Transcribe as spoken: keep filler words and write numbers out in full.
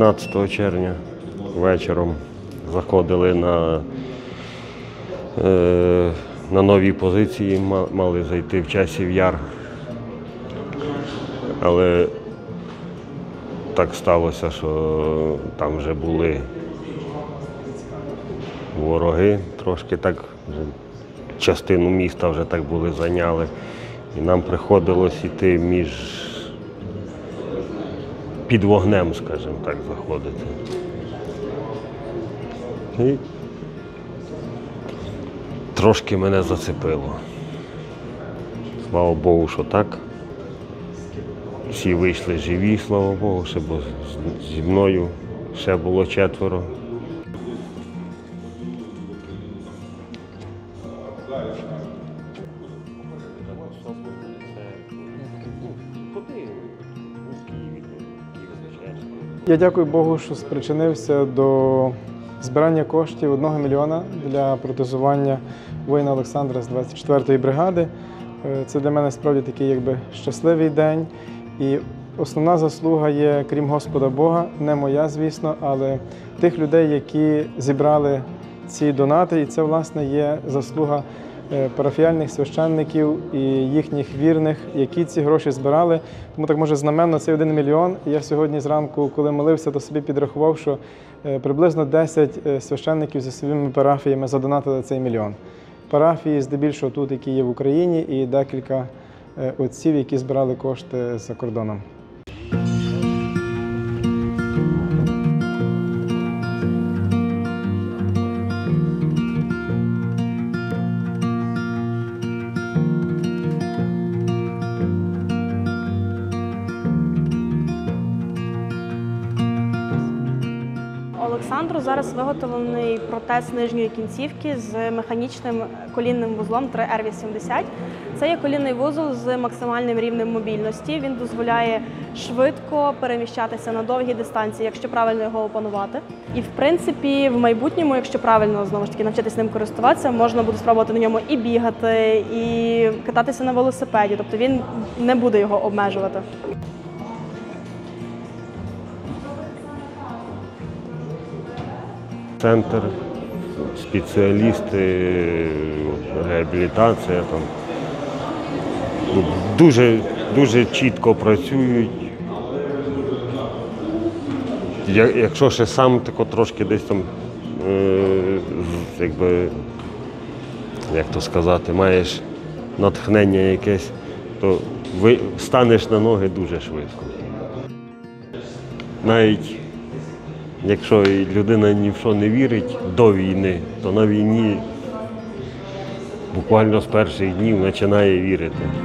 п'ятнадцятого червня вечором заходили на, е, на нові позиції, мали зайти в Часів Яр. Але так сталося, що там вже були вороги, трошки так, вже частину міста вже так були зайняли. І нам приходилось йти між, під вогнем, скажімо так, заходити. І трошки мене зацепило. Слава Богу, що так. Всі вийшли живі, слава Богу, ще, бо зі мною ще було четверо. Я дякую Богу, що спричинився до збирання коштів одного мільйона для протезування воїна Олександра з двадцять четвертої бригади. Це для мене справді такий якби щасливий день. І основна заслуга є, крім Господа Бога, не моя, звісно, але тих людей, які зібрали ці донати. І це, власне, є заслуга парафіяльних священників і їхніх вірних, які ці гроші збирали. Тому так, може, знаменно цей один мільйон. Я сьогодні зранку, коли молився, то собі підрахував, що приблизно десять священників зі своїми парафіями задонатили цей мільйон. Парафії, здебільшого тут, які є в Україні, і декілька отців, які збирали кошти за кордоном. Олександру зараз виготовлений протез нижньої кінцівки з механічним колінним вузлом три ер вісімдесят. Це є колінний вузол з максимальним рівнем мобільності. Він дозволяє швидко переміщатися на довгі дистанції, якщо правильно його опанувати. І, в принципі, в майбутньому, якщо правильно, знову ж таки, навчитися ним користуватися, можна буде спробувати на ньому і бігати, і кататися на велосипеді. Тобто він не буде його обмежувати. Центр, спеціалісти, реабілітація там дуже, дуже чітко працюють. Якщо ще сам тако трошки десь там, е, якби, як то сказати, маєш натхнення якесь, то ви станеш на ноги дуже швидко. Навіть якщо людина ні в що не вірить до війни, то на війні буквально з перших днів починає вірити.